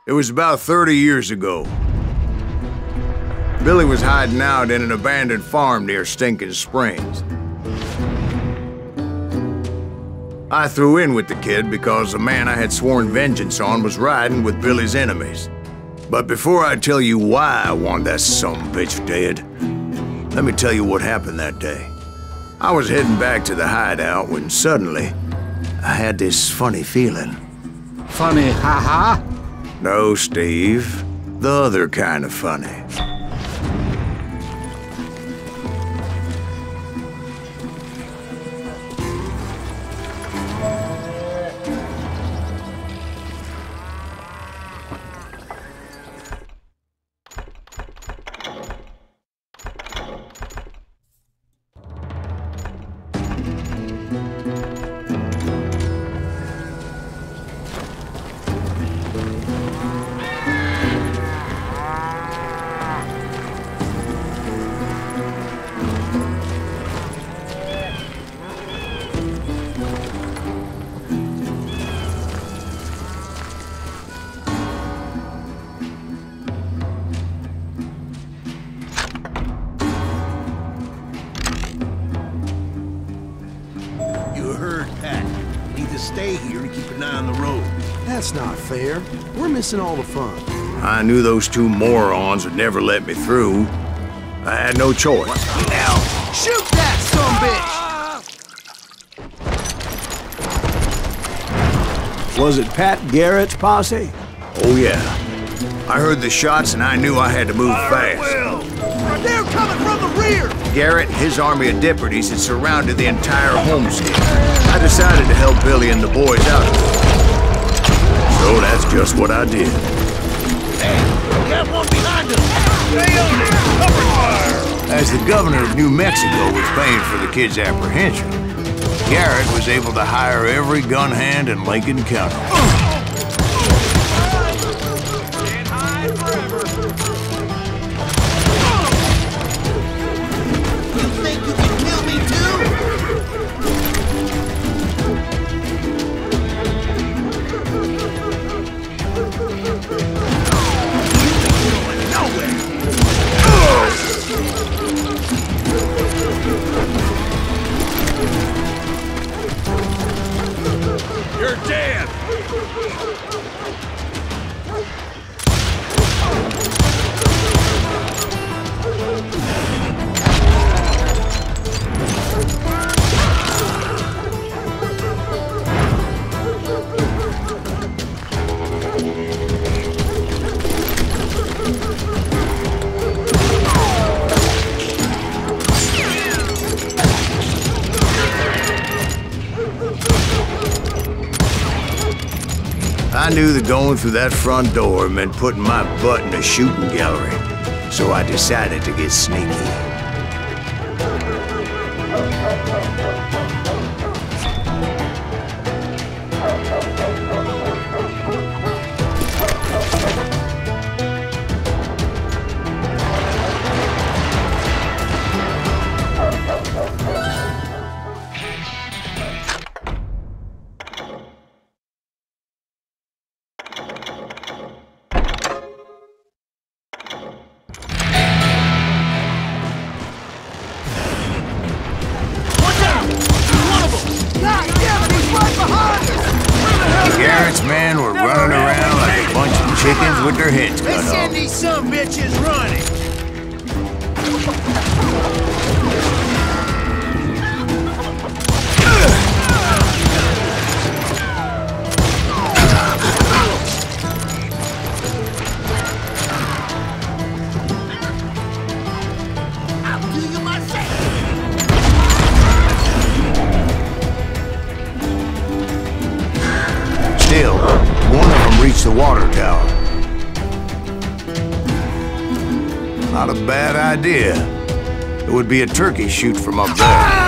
It was about 30 years ago. Billy was hiding out in an abandoned farm near Stinking Springs. I threw in with the kid because the man I had sworn vengeance on was riding with Billy's enemies. But before I tell you why I want that sumbitch dead, let me tell you what happened that day. I was heading back to the hideout when suddenly I had this funny feeling. Funny, haha? No, Steve. The other kind of funny. Stay here and keep an eye on the road. That's not fair. We're missing all the fun. I knew those two morons would never let me through. I had no choice. Now, shoot that sumbitch! Was it Pat Garrett's posse? Oh yeah. I heard the shots and I knew I had to move fast. They're coming from the rear! Garrett and his army of deputies had surrounded the entire homestead. I decided to help Billy and the boys out. So that's just what I did. Hey, we got one behind us! Stay on it! Cover fire! As the governor of New Mexico was paying for the kids' apprehension, Garrett was able to hire every gun hand in Lincoln County. Can't hide forever! You think you can kill me too? You're dead! I knew that going through that front door meant putting my butt in a shooting gallery, so I decided to get sneaky. Garrett's men were running around like a bunch of chickens with their heads cut off. Let's send these sumbitches running! I'll do you myself! Still, one of them reached the water tower. Not a bad idea. It would be a turkey shoot from up there.